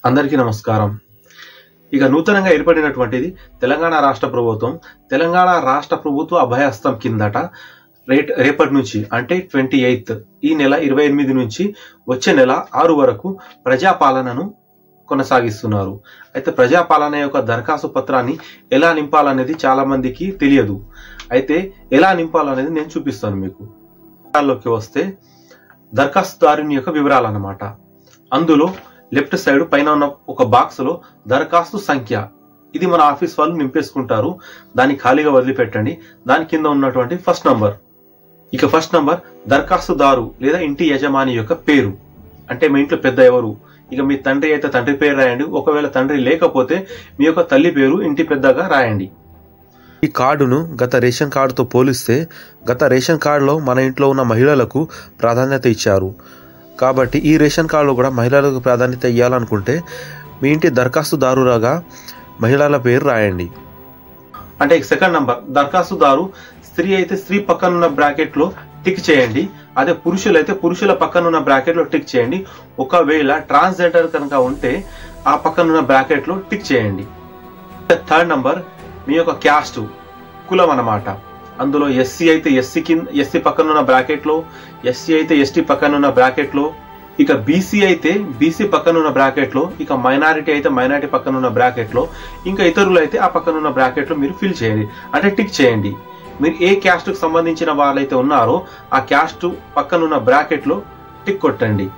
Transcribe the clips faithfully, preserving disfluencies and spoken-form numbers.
అందరికీ నమస్కారం. ఇక నూతనంగా ఏర్పడినటువంటిది తెలంగాణ రాష్ట్ర ప్రభుత్వం. తెలంగాణ రాష్ట్ర ప్రభుత్వ అభయహస్తం కిందట రేట్ రేపటి నుంచి అంటే ట్వంటీ ఎయిత్ ఈ నెల ఇరవై ఎనిమిది నుంచి వచ్చే నెల ఆరు వరకు ప్రజాపాలనను కొనసాగిస్తున్నారు. అయితే ప్రజాపాలన యొక్క దరఖాస్తు పత్రాన్ని ఎలా నింపాలనేది చాలా మందికి తెలియదు. అయితే ఎలా నింపాలనేది నేను చూపిస్తాను మీకు. లోకి వస్తే దరఖాస్తుదారుని యొక్క వివరాలు అన్నమాట. అందులో లెఫ్ట్ సైడ్ పైన ఉన్న ఒక బాక్స్ లో దరఖాస్తు సంఖ్య, ఇది మన ఆఫీస్ వాళ్ళు నింపేసుకుంటారు. దాన్ని ఖాళీగా వదిలిపెట్టండి. దాని కింద ఉన్నటువంటి ఫస్ట్ నంబర్, ఇక ఫస్ట్ నంబర్ దరఖాస్తుదారు లేదా ఇంటి యజమాని యొక్క పేరు, అంటే మీ ఇంట్లో పెద్ద ఎవరు. ఇక మీ తండ్రి అయితే తండ్రి పేరు రాయండి. ఒకవేళ తండ్రి లేకపోతే మీ యొక్క తల్లి పేరు ఇంటి పెద్దగా రాయండి. ఈ కార్డును గత రేషన్ కార్డుతో పోలిస్తే గత రేషన్ కార్డులో మన ఇంట్లో ఉన్న మహిళలకు ప్రాధాన్యత ఇచ్చారు. కాబట్టి ఈ రేషన్ కార్డులో కూడా మహిళలకు ప్రాధాన్యత ఇవ్వాలనుకుంటే మీ ఇంటి దరఖాస్తుదారుగా మహిళల పేరు రాయండి. అంటే సెకండ్ నంబర్ దరఖాస్తుదారు స్త్రీ అయితే స్త్రీ పక్కనున్న బ్రాకెట్ లో టిక్ చేయండి. అదే పురుషులైతే పురుషుల పక్కనున్న బ్రాకెట్ లో టిక్ చేయండి. ఒకవేళ ట్రాన్స్జెండర్ కనుక ఉంటే ఆ పక్కనున్న బ్రాకెట్ లో టిక్ చేయండి. థర్డ్ నంబర్ మీ యొక్క క్యాస్ట్, కులం అన్నమాట. అందులో ఎస్సీ అయితే ఎస్సీ కింద ఎస్సీ పక్కనున్న బ్రాకెట్ లో, ఎస్టీ అయితే ఎస్టీ పక్కనున్న బ్రాకెట్ లో, ఇక బీసీ అయితే బీసీ పక్కనున్న బ్రాకెట్ లో, ఇక మైనారిటీ అయితే మైనారిటీ పక్కనున్న బ్రాకెట్ లో, ఇంకా ఇతరులు అయితే ఆ పక్కనున్న బ్రాకెట్ లో మీరు ఫిల్ చేయండి, అంటే టిక్ చేయండి. మీరు ఏ క్యాస్ట్ కు సంబంధించిన వాళ్ళైతే ఉన్నారో ఆ క్యాస్ట్ పక్కనున్న బ్రాకెట్ లో టిక్ కొట్టండి.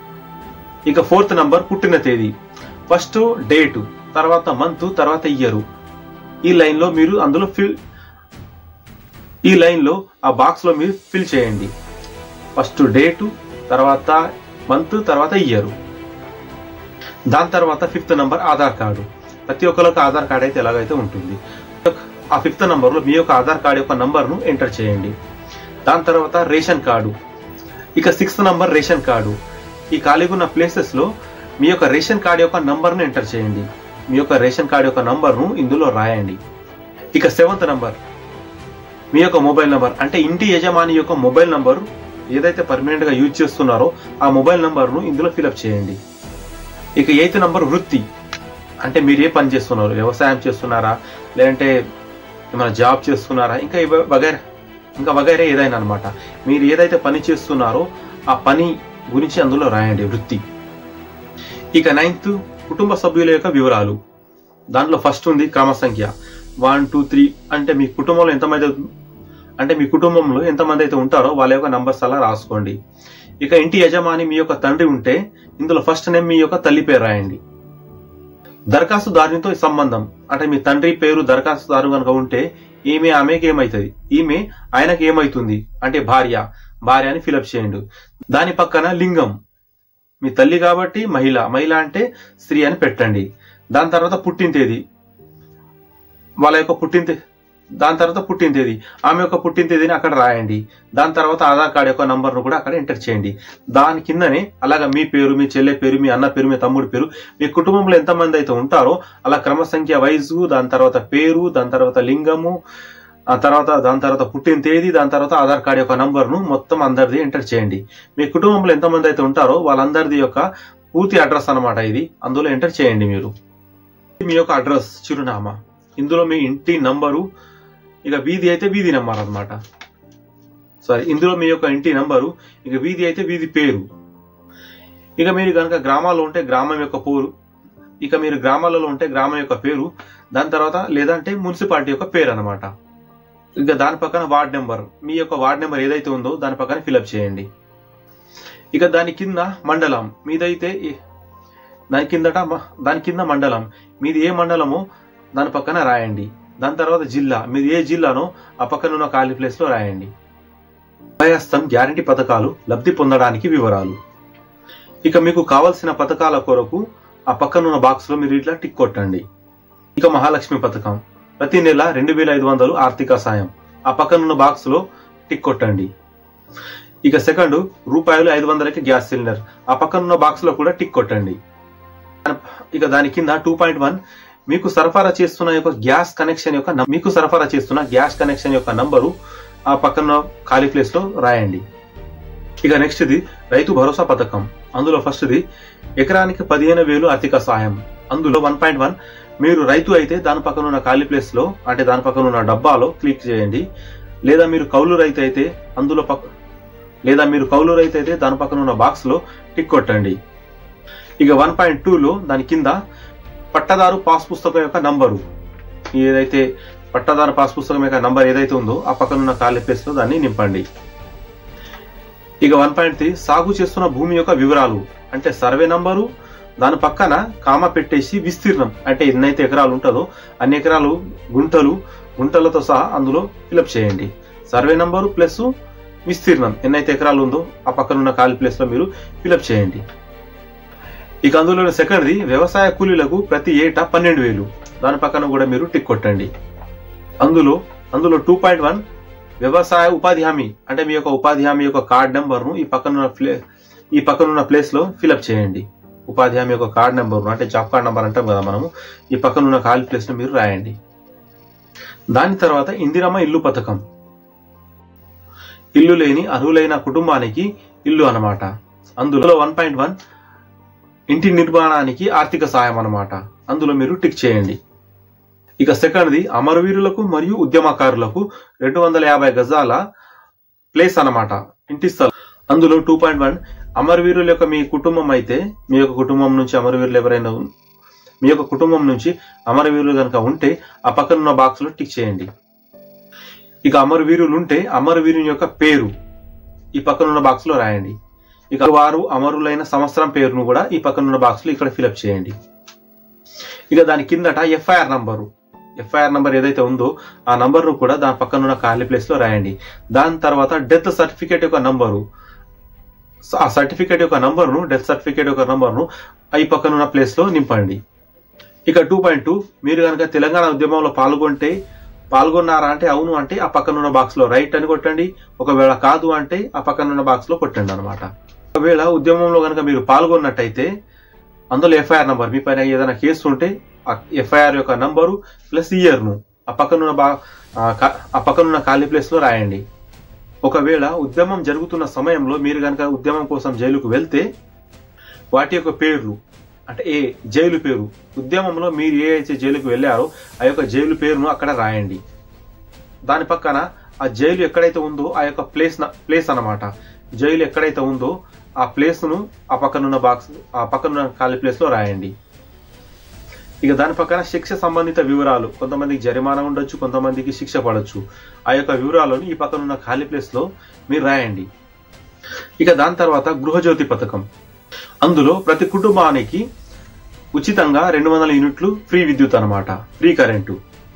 ఇక ఫోర్త్ నంబర్ పుట్టిన తేదీ, ఫస్ట్ డేటు, తర్వాత మంత్, తర్వాత ఇయర్. ఈ లైన్ లో మీరు అందులో ఫిల్ ఈ లైన్ లో ఆ బాక్స్ లో మీరు ఫిల్ చేయండి. ఫస్ట్ డేటు, తర్వాత మంత్, తర్వాత ఇయర్. దాని తర్వాత ఫిఫ్త్ నంబర్ ఆధార్ కార్డు. ప్రతి ఒక్కరికి ఆధార్ కార్డు అయితే ఎలాగైతే ఉంటుంది. ఆ ఫిఫ్త్ నంబర్ లో మీ యొక్క ఆధార్ కార్డు యొక్క నంబర్ ను ఎంటర్ చేయండి. దాని తర్వాత రేషన్ కార్డు. ఇక సిక్స్త్ నంబర్ రేషన్ కార్డు. ఈ ఖాళీగా ఉన్న ప్లేసెస్ లో మీ యొక్క రేషన్ కార్డు యొక్క నంబర్ ను ఎంటర్ చేయండి. మీ యొక్క రేషన్ కార్డు యొక్క నంబర్ ను ఇందులో రాయండి. ఇక సెవెంత్ నంబర్ మీ యొక్క మొబైల్ నంబర్, అంటే ఇంటి యజమాని యొక్క మొబైల్ నంబర్ ఏదైతే పర్మనెంట్ గా యూజ్ చేస్తున్నారో ఆ మొబైల్ నంబర్ ను ఇందులో ఫిల్అప్ చేయండి. ఇక ఎయిత్ నంబర్ వృత్తి, అంటే మీరు ఏ పని చేస్తున్నారు, వ్యవసాయం చేస్తున్నారా, లేదంటే ఏమైనా జాబ్ చేస్తున్నారా, ఇంకా వగైరా ఇంకా వగైరా ఏదైనా అనమాట. మీరు ఏదైతే పని చేస్తున్నారో ఆ పని గురించి అందులో రాయండి, వృత్తి. ఇక నైన్త్ కుటుంబ సభ్యుల యొక్క వివరాలు. దాంట్లో ఫస్ట్ ఉంది క్రమ సంఖ్య వన్ టూ త్రీ, అంటే మీ కుటుంబంలో ఎంతమంది అంటే మీ కుటుంబంలో ఎంతమంది అయితే ఉంటారో వాళ్ళ యొక్క నంబర్స్ అలా రాసుకోండి. ఇక ఇంటి యజమాని మీ యొక్క తండ్రి ఉంటే ఇందులో ఫస్ట్ నేమ్ మీ యొక్క తల్లి పేరు రాయండి. దరఖాస్తుదారునితో సంబంధం, అంటే మీ తండ్రి పేరు దరఖాస్తుదారు కనుక ఉంటే ఈమె ఆమెకి ఏమైతుంది, ఈమె ఆయనకి ఏమైతుంది అంటే భార్య, భార్య అని ఫిలప్ చేయండి. దాని పక్కన లింగం, మీ తల్లి కాబట్టి మహిళ, మహిళ అంటే స్త్రీ అని పెట్టండి. దాని తర్వాత పుట్టిన తేదీ, వాళ్ళ యొక్క పుట్టిన దాని తర్వాత పుట్టిన తేదీ, ఆమె యొక్క పుట్టిన తేదీని అక్కడ రాయండి. దాని తర్వాత ఆధార్ కార్డు యొక్క నంబర్ ను కూడా అక్కడ ఎంటర్ చేయండి. దాని కిందనే అలాగా మీ పేరు, మీ చెల్లె పేరు, మీ అన్న పేరు, మీ తమ్ముడి పేరు, మీ కుటుంబంలో ఎంతమంది అయితే ఉంటారో అలా క్రమ సంఖ్య వైజు, దాని తర్వాత పేరు, దాని తర్వాత లింగము, ఆ తర్వాత దాని తర్వాత పుట్టిన తేదీ, దాని తర్వాత ఆధార్ కార్డు యొక్క నంబర్ ను మొత్తం అందరిది ఎంటర్ చేయండి. మీ కుటుంబంలో ఎంతమంది అయితే ఉంటారో వాళ్ళందరిది యొక్క పూర్తి అడ్రస్ అన్నమాట ఇది, అందులో ఎంటర్ చేయండి. మీరు మీ యొక్క అడ్రస్, చిరునామా, ఇందులో మీ ఇంటి నంబరు, ఇక వీధి అయితే వీధి నెంబర్ అనమాట. సారీ, ఇందులో మీ యొక్క ఇంటి నంబరు, ఇక వీధి అయితే వీధి పేరు. ఇక మీరు కనుక గ్రామాల్లో ఉంటే గ్రామం యొక్క పేరు, ఇక మీరు గ్రామాలలో ఉంటే గ్రామం యొక్క పేరు, దాని తర్వాత లేదంటే మున్సిపాలిటీ యొక్క పేరు అనమాట. ఇక దాని పక్కన వార్డ్ నెంబర్, మీ యొక్క వార్డ్ నెంబర్ ఏదైతే ఉందో దాని పక్కన ఫిలప్ చేయండి. ఇక దాని కింద మండలం, మీదైతే దాని కిందట దాని కింద మండలం, మీది ఏ మండలమో దాని పక్కన రాయండి. దాని తర్వాత జిల్లా, మీది ఏ జిల్లానో ఆ పక్కన ఉన్న ఖాళీ ప్లేస్ లో రాయండి. అభయహస్తం గ్యారంటీ పథకాలు లబ్ధి పొందడానికి వివరాలు. ఇక మీకు కావలసిన పథకాల కొరకు ఆ పక్కనున్న బాక్స్ లో మీరు ఇట్లా టిక్ కొట్టండి. ఇక మహాలక్ష్మి పథకం, ప్రతి నెల రెండు వేల ఐదు వందలు ఆర్థిక సాయం, ఆ పక్కనున్న బాక్స్ లో టిక్ కొట్టండి. ఇక సెకండ్ రూపాయలు ఐదు వందలకి గ్యాస్ సిలిండర్, ఆ పక్కనున్న బాక్స్ లో కూడా టిక్ కొట్టండి. ఇక దాని కింద టూ పాయింట్ వన్ మీకు సరఫరా చేస్తున్న యొక్క గ్యాస్ కనెక్షన్ యొక్క మీకు సరఫరా చేస్తున్న గ్యాస్ కనెక్షన్ యొక్క నంబరు ఆ పక్కన ఖాళీ ప్లేస్ లో రాయండి. ఇక నెక్స్ట్ ఇది రైతు భరోసా పథకం. అందులో ఫస్ట్ ఇది ఎకరానికి పదిహేను వేలు ఆర్థిక సాయం. అందులో వన్ పాయింట్ వన్ మీరు రైతు అయితే దాని పక్కన ఉన్న ఖాళీ ప్లేస్ లో అంటే దాని పక్కన ఉన్న డబ్బాలో క్లిక్ చేయండి. లేదా మీరు కౌలు రైతు అయితే అందులో పక్క లేదా మీరు కౌలు రైతు అయితే దాని పక్కన ఉన్న బాక్స్ లో టిక్ కొట్టండి. ఇక వన్ పాయింట్ టూ లో దాని కింద పట్టదారు పాస్ పుస్తకం యొక్క నంబరు ఏదైతే పట్టదారు పాస్ పుస్తకం యొక్క నంబర్ ఏదైతే ఉందో ఆ పక్కన ఉన్న ఖాళీ ప్లేస్ లో దాన్ని నింపండి. ఇక వన్ పాయింట్ త్రీ సాగు చేస్తున్న భూమి యొక్క వివరాలు అంటే సర్వే నంబరు దాని పక్కన కామ పెట్టేసి విస్తీర్ణం అంటే ఎన్నైతే ఎకరాలు ఉంటుందో అన్ని ఎకరాలు గుంటలు గుంటలతో సహా అందులో ఫిలప్ చేయండి. సర్వే నంబరు ప్లస్ విస్తీర్ణం ఎన్నైతే ఎకరాలు ఉందో ఆ పక్కన ఉన్న ఖాళీ ప్లేస్ లో మీరు ఫిలప్ చేయండి. ఇక అందులో సెకండ్ది వ్యవసాయ కూలీలకు ప్రతి ఏటా పన్నెండు వేలు దాని పక్కన కూడా మీరు టిక్ కొట్టండి. అందులో అందులో టూ పాయింట్ వన్ వ్యవసాయ ఉపాధి హామీ అంటే మీ యొక్క ఉపాధి హామీ యొక్క కార్డ్ నెంబర్ ను ఈ పక్కన ప్లే ఈ పక్కన ఉన్న ప్లేస్ లో ఫిలప్ చేయండి. ఉపాధి హామీ యొక్క కార్డ్ నెంబర్ అంటే జాబ్ కార్డ్ నెంబర్ అంటాం కదా మనము, ఈ పక్కన ఉన్న ఖాళీ ప్లేస్ లో మీరు రాయండి. దాని తర్వాత ఇందిరమ్మ ఇల్లు పథకం. ఇల్లు లేని అర్హులైన కుటుంబానికి ఇల్లు అన్నమాట. అందులో వన్ పాయింట్ వన్ ఇంటి నిర్మాణానికి ఆర్థిక సాయం అన్నమాట. అందులో మీరు టిక్ చేయండి. ఇక సెకండ్ది అమరవీరులకు మరియు ఉద్యమకారులకు రెండు వందల యాభై గజాల ప్లేస్ అన్నమాట, ఇంటి స్థలం. అందులో టూ పాయింట్ వన్ అమరవీరుల యొక్క మీ కుటుంబం అయితే మీ యొక్క కుటుంబం నుంచి అమరవీరులు ఎవరైనా మీ యొక్క కుటుంబం నుంచి అమరవీరులు కనుక ఉంటే ఆ పక్కన ఉన్న బాక్స్ లో టిక్ చేయండి. ఇక అమరవీరులు ఉంటే అమరవీరుని యొక్క పేరు ఈ పక్కన ఉన్న బాక్స్ లో రాయండి. ఇక వారు అమరులైన సంవత్సరం పేరును కూడా ఈ పక్కన ఉన్న బాక్స్ లో ఇక్కడ ఫిలప్ చేయండి. ఇక దాని కిందట ఎఫ్ఐఆర్ నంబరు ఎఫ్ఐఆర్ నంబర్ ఏదైతే ఉందో ఆ నంబర్ ను కూడా దాని పక్కన ఉన్న ఖాళీ ప్లేస్ లో రాయండి. దాని తర్వాత డెత్ సర్టిఫికేట్ యొక్క నంబరు ఆ సర్టిఫికేట్ యొక్క నంబర్ ను డెత్ సర్టిఫికేట్ యొక్క నంబర్ ను ఈ పక్కన ఉన్న ప్లేస్ లో నింపండి. ఇక టూ పాయింట్ టూ మీరు కనుక తెలంగాణ ఉద్యమంలో పాల్గొంటే పాల్గొన్నారా అంటే అవును అంటే ఆ పక్కన ఉన్న బాక్స్ లో రైట్ అని కొట్టండి. ఒకవేళ కాదు అంటే ఆ పక్కన ఉన్న బాక్స్ లో కొట్టండి అనమాట. ఒకవేళ ఉద్యమంలో కనుక మీరు పాల్గొన్నట్టయితే అందులో ఎఫ్ఐఆర్ నంబర్ మీ పైన ఏదైనా కేసు ఉంటే ఆ ఎఫ్ఐఆర్ యొక్క నంబరు ప్లస్ ఇయర్ ను ఆ పక్కనున్న బా ఆ పక్కనున్న ఖాళీ ప్లేస్ లో రాయండి. ఒకవేళ ఉద్యమం జరుగుతున్న సమయంలో మీరు కనుక ఉద్యమం కోసం జైలుకు వెళ్తే వాటి యొక్క పేర్లు అంటే ఏ జైలు పేరు ఉద్యమంలో మీరు ఏ అయితే జైలుకు వెళ్ళారో ఆ యొక్క జైలు పేరును అక్కడ రాయండి. దాని పక్కన ఆ జైలు ఎక్కడైతే ఉందో ఆ యొక్క ప్లేస్ ప్లేస్ అన్నమాట. జైలు ఎక్కడైతే ఉందో ఆ ప్లేస్ ను ఆ పక్కనున్న బాక్స్ ఆ పక్కనున్న ఖాళీ ప్లేస్ లో రాయండి. ఇక దాని పక్కన శిక్ష సంబంధిత వివరాలు కొంతమందికి జరిమానా ఉండొచ్చు, కొంతమందికి శిక్ష పడవచ్చు. ఆ యొక్క వివరాలను ఈ పక్కనున్న ఖాళీ ప్లేస్ లో మీరు రాయండి. ఇక దాని తర్వాత గృహజ్యోతి పథకం. అందులో ప్రతి కుటుంబానికి ఉచితంగా రెండు వందల యూనిట్లు ఫ్రీ విద్యుత్ అనమాట, ఫ్రీ కరెంటు.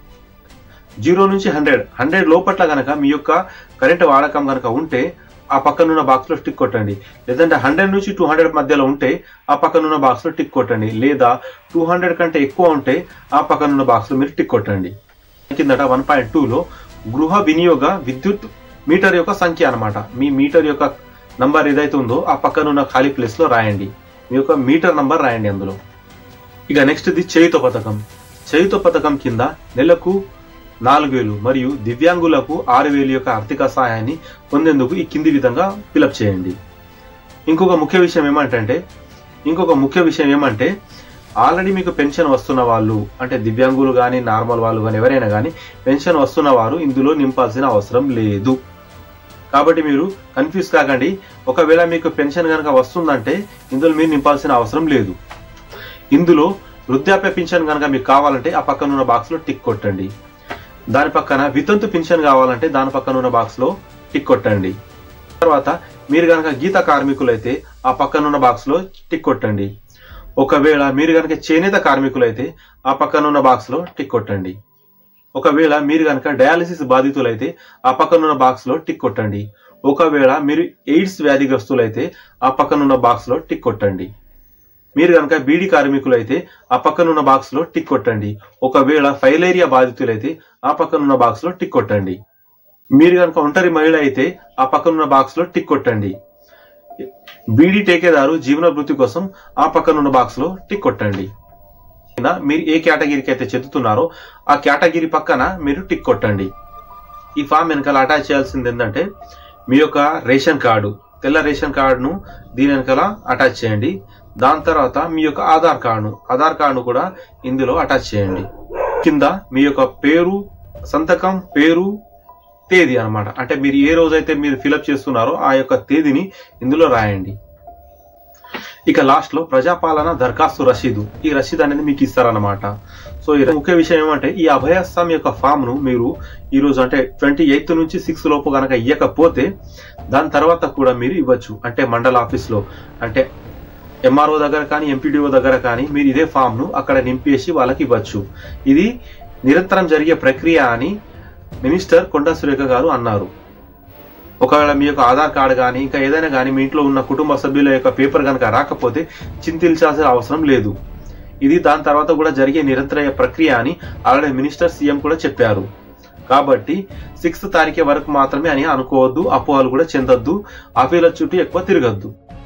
జీరో నుంచి హండ్రెడ్ హండ్రెడ్ లోపట్ల గనక మీ యొక్క కరెంటు వాడకం గనక ఉంటే ఆ పక్కనున్న బాక్స్ లో టిక్ కొట్టండి. లేదంటే హండ్రెడ్ నుంచి టూ హండ్రెడ్ మధ్యలో ఉంటే ఆ పక్కనున్న బాక్స్ లో టిక్ కొట్టండి. లేదా టూ హండ్రెడ్ కంటే ఎక్కువ ఉంటే ఆ పక్కనున్న బాక్స్ లో మీరు టిక్ కొట్టండి. కిందట వన్ పాయింట్ టూ లో గృహ వినియోగ విద్యుత్ మీటర్ యొక్క సంఖ్య అనమాట. మీ మీటర్ యొక్క నంబర్ ఏదైతే ఉందో ఆ పక్కనున్న ఖాళీ ప్లేస్ లో రాయండి. మీ యొక్క మీటర్ నంబర్ రాయండి అందులో. ఇక నెక్స్ట్ ది చేయుత పథకం. చేయుత పథకం కింద నెలకు నాలుగు వేలు మరియు దివ్యాంగులకు ఆరు వేలు యొక్క ఆర్థిక సహాయాన్ని పొందేందుకు ఈ కింది విధంగా ఫిలప్ చేయండి. ఇంకొక ముఖ్య విషయం ఏమంటే ఇంకొక ముఖ్య విషయం ఏమంటే ఆల్రెడీ మీకు పెన్షన్ వస్తున్న వాళ్ళు అంటే దివ్యాంగులు కానీ నార్మల్ వాళ్ళు కానీ ఎవరైనా కానీ పెన్షన్ వస్తున్న వారు ఇందులో నింపాల్సిన అవసరం లేదు. కాబట్టి మీరు కన్ఫ్యూజ్ కాకండి. ఒకవేళ మీకు పెన్షన్ కనుక వస్తుందంటే ఇందులో మీరు నింపాల్సిన అవసరం లేదు. ఇందులో వృద్ధాప్య పింఛన్ కనుక మీకు కావాలంటే ఆ పక్కన ఉన్న బాక్స్ లో టిక్ కొట్టండి. దాని పక్కన వితంతు పింఛన్ కావాలంటే దాని పక్కన ఉన్న బాక్స్ లో టిక్ కొట్టండి. తర్వాత మీరు కనుక గీత కార్మికులైతే ఆ పక్కన ఉన్న బాక్స్ లో టిక్ కొట్టండి. ఒకవేళ మీరు కనుక చేనేత కార్మికులైతే ఆ పక్కన ఉన్న బాక్స్ లో టిక్ కొట్టండి. ఒకవేళ మీరు కనుక డయాలసిస్ బాధితులైతే ఆ పక్కనున్న బాక్స్ లో టిక్ కొట్టండి. ఒకవేళ మీరు ఎయిడ్స్ వ్యాధిగ్రస్తులైతే ఆ పక్కనున్న బాక్స్ లో టిక్ కొట్టండి. మీరు కనుక బీడీ కార్మికులైతే ఆ పక్కనున్న బాక్స్ లో టిక్ కొట్టండి. ఒకవేళ ఫైలేరియా బాధితులైతే ఆ పక్కనున్న బాక్స్ లో టిక్ కొట్టండి. మీరు కనుక ఒంటరి మహిళ అయితే ఆ పక్కనున్న బాక్స్ లో టిక్ కొట్టండి. బీడీ టేకేదారు జీవన భృతి కోసం ఆ పక్కనున్న బాక్స్ లో టిక్ కొట్టండి. మీరు ఏ కేటగిరీకి అయితే చెందుతున్నారో ఆ కేటగిరీ పక్కన మీరు టిక్ కొట్టండి. ఈ ఫామ్ వెనకాల అటాచ్ చేయాల్సింది ఏంటంటే మీ యొక్క రేషన్ కార్డు తెల్ల రేషన్ కార్డును దీని వెనకాల అటాచ్ చేయండి. దాని తర్వాత మీ యొక్క ఆధార్ కార్డును ఆధార్ కార్డును కూడా ఇందులో అటాచ్ చేయండి. కింద మీ యొక్క పేరు, సంతకం, పేరు, తేదీ అన్నమాట. అంటే మీరు ఏ రోజైతే మీరు ఫిలప్ చేస్తున్నారో ఆ యొక్క తేదీని ఇందులో రాయండి. ఇక లాస్ట్ లో ప్రజాపాలన దరఖాస్తు రసీదు, ఈ రసీదు అనేది మీకు ఇస్తారన్నమాట. సో ఈ ముఖ్య విషయం ఏమంటే ఈ అభయహస్తం యొక్క ఫామ్ ను మీరు ఈ రోజు అంటే ట్వంటీ ఎయిత్ నుంచి సిక్స్ లోపు కనుక ఇవ్వకపోతే దాని తర్వాత కూడా మీరు ఇవ్వచ్చు. అంటే మండల ఆఫీస్ లో అంటే ఎంఆర్ఓ దగ్గర కానీ ఎంపీడీఓ దగ్గర కానీ మీరు ఇదే ఫామ్ ను అక్కడ నింపేసి వాళ్ళకి ఇవ్వచ్చు. ఇది నిరంతరం జరిగే ప్రక్రియ అని మినిస్టర్ కొండా సురేఖ గారు అన్నారు. ఒకవేళ మీ యొక్క ఆధార్ కార్డు కానీ ఇంకా ఏదైనా కానీ మీ ఇంట్లో ఉన్న కుటుంబ సభ్యుల యొక్క పేపర్ కనుక రాకపోతే చింతించాల్సిన అవసరం లేదు. ఇది దాని తర్వాత కూడా జరిగే నిరంతర ప్రక్రియ అని ఆల్రెడీ మినిస్టర్ సీఎం కూడా చెప్పారు. కాబట్టి సిక్స్త్ తారీఖు వరకు మాత్రమే అని అనుకోవద్దు, అపోహలు కూడా చెందొద్దు, ఆఫీల చుట్టూ ఎక్కువ తిరగద్దు.